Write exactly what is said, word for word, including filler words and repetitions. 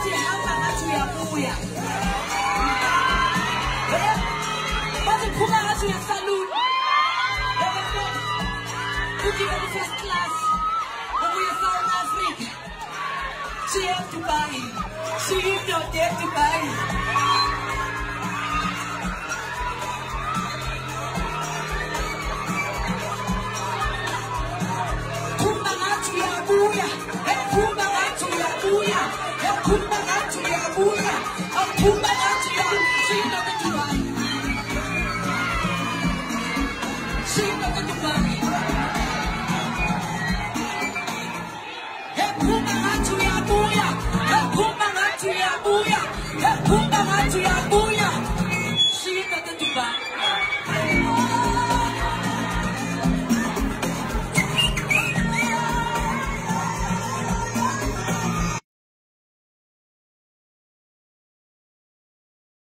ngathi hamba ngathi uyabuya. Bathi phuma ngathi uyasalute. Ugibela i-first class. Ubuye South Africa. Siya Dubai. Siya Dubai. Kumba ngathi uyabuya. Kumba ngathi uyabuya. Kumba ngathi uyabuya. Kumba